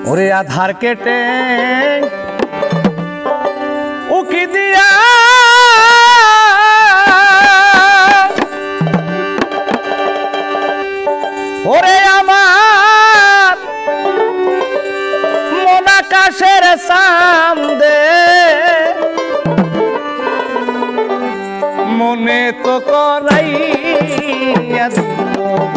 ওরে আধার কেটে উকি দিয়া ওরে আমার মন আকাশের সামনে মনে তো করাইয়া দিল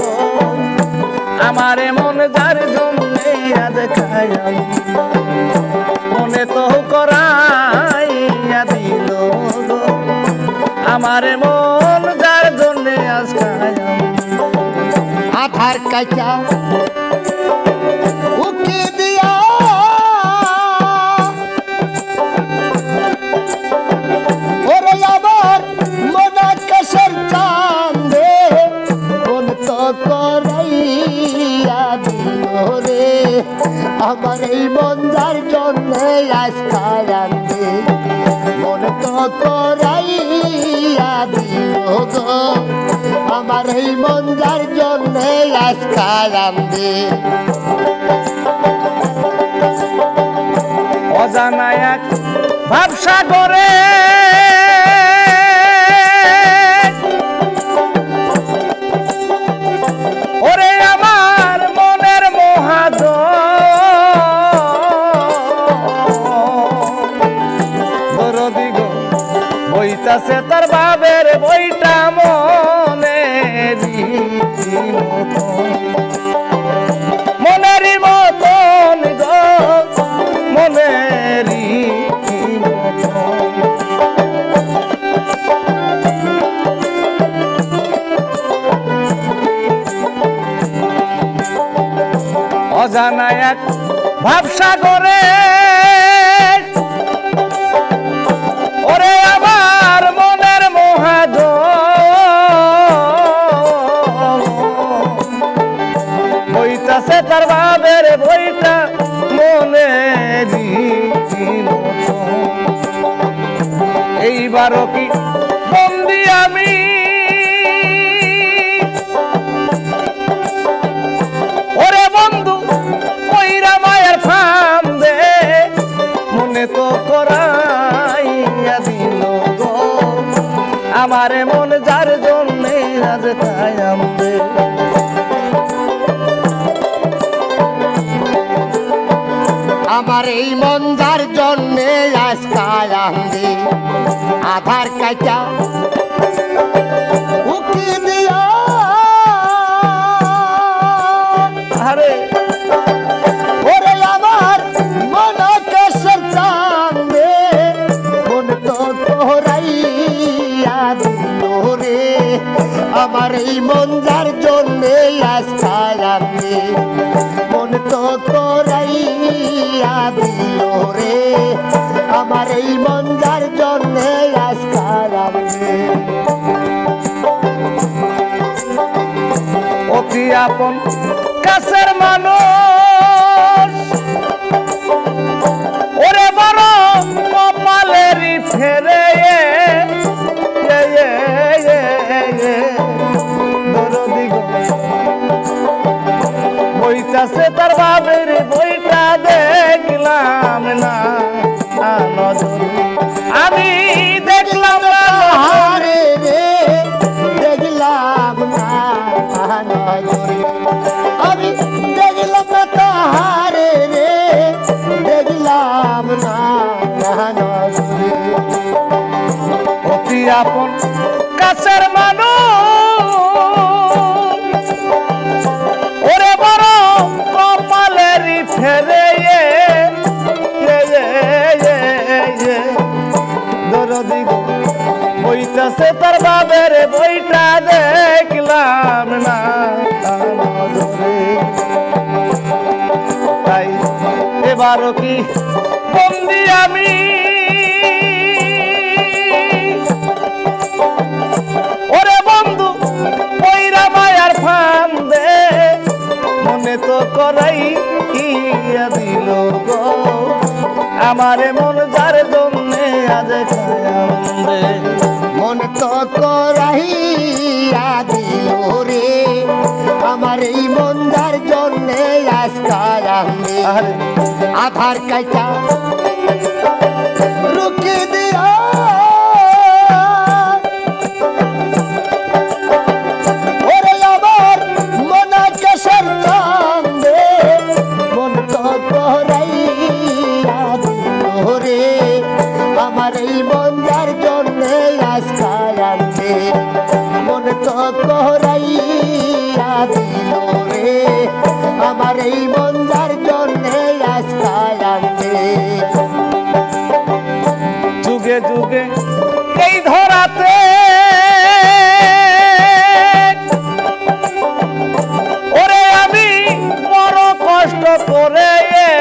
আমারে মন যার জন্যে আজ খায়াম মনে তো করাইয়া দিল আমারে মন যার জন্যে আজ খায়াম আধার কাটা উকি দিয়া ওরে আমার মন আকাশের চাঁদে মন তো করাইয়া দিল রে আমার এই মন যার জন্যে আজ কাঁদে মন তো করাইয়া দিল গো আমার এই মন যার জন্যে আজ কাঁদে অজানা এক ভাবসাগরে ওরে আমার মনের মহাজ দরদি গো বইতাছে তার বাবের বইটা মনেরই মতন গো মনেরই মতন অজানা এক ভাবসাগরে ওরে আমার মনের মহাজ বইতাছে তার বাবের বইটা মনেরই মতন এইবারও কি বন্দি আমি ওরে বন্ধু কইরা মায়ের ফান্দে মনে তো করাইয়া দিল গো আমারে মন যার জন্যে আজ খায়াম দে আমার এই মন যার জন্যে আজ কাঁদে আধার কাটা উকি দিয়া আরে ওরে আমার মন আকাশের চাঁদে মন তো করাইয়া দিল রে আমার এই মন যার জন্যে আজ কাঁদে মন তো করাইয়া দিল রে আমার এই মন যার জন্যে আজ কাঁদে অতি আপন কাছের মানুষ ওরে বড় কপালেরই ফেরে দরদি গো বইতাছে তার বাবের বইটা দেখলাম না আমি দেখলাম না হারে রে দেখলাম না আমি দেখলাম না তাহারে রে দেখলাম না অতি আপন কাছের মানুষ ওরে বড় কপালেরই ফেরে দরদি গো বইতাছে তার বাবের বইটা দেখলাম না তাই এবারও কি বন্দি আমি ওরে বন্ধু কইরা মায়ার ফান্দে মনে তো করাইয়া দিল গো আমারে মন যার জন্যে আজ খায়াম দে মন তো করাইয়া দিল রে আমার এই মন যার জন্যে আজ কাঁদে আধার কাইটা রুকি দিয়া ওরে আমার মনা কেশর কান্দে মন তো করাইয়া দিল রে আমার এই মন যার জন্যে আজকাল আনতে মন তো করাইয়া দিল রে আমার এই মন যার জন্যে আজকাল আনতে যুগে যুগে এই ধরাতে ওরে আমি বড় কষ্ট করে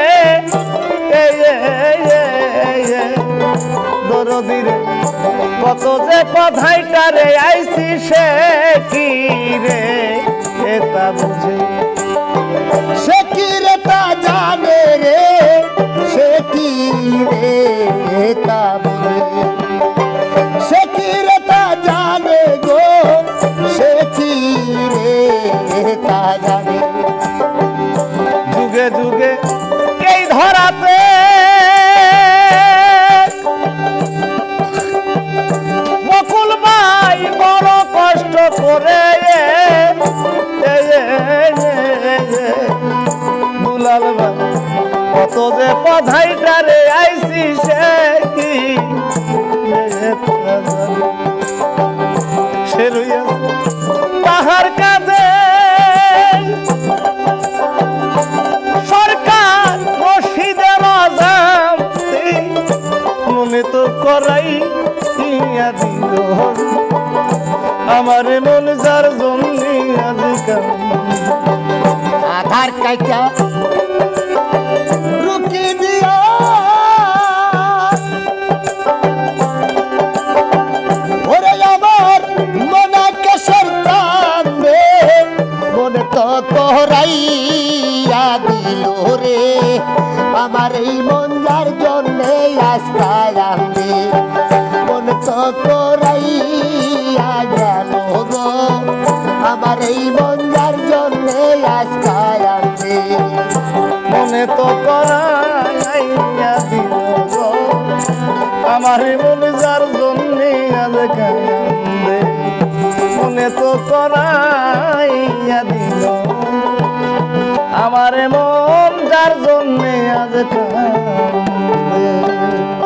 দরদিরে কত যে কথাইটা রে আইছি সে কি রে এটা বুঝে সে কি রে তা জানে রে সে কি রে তা বলে সে কি রে তা জানে গো সে কি রে তা জানে যুগে যুগে এই ধরাতে বকুল ভাই বড় কষ্ট করে দুলাল ভাই কত যে পধাইটা রে আইসি সে কি সে রইয়াছে তাহার কাজে সরকার রশিদের আজাম মনে তো করাই ইয়া দিল আমার মন যার জন্যে আজকাল আধার কাইটা রুকি দিয়া ওরে আমার মনা কেশর কান্দে মনে তো করাইয়া দিল রে আমার এই মন যার জন্যে আজকাল আনবে মন তো করাইয়া গেল গো আমার এই মন যার জন্যে আজকাল আনবে মনে তো করাইয়া দিল গো আমার মন যার জন্যে আজকাল আনবে মনে তো করাইয়া দিল আমার মন যার জন্যে আজকাল আনবে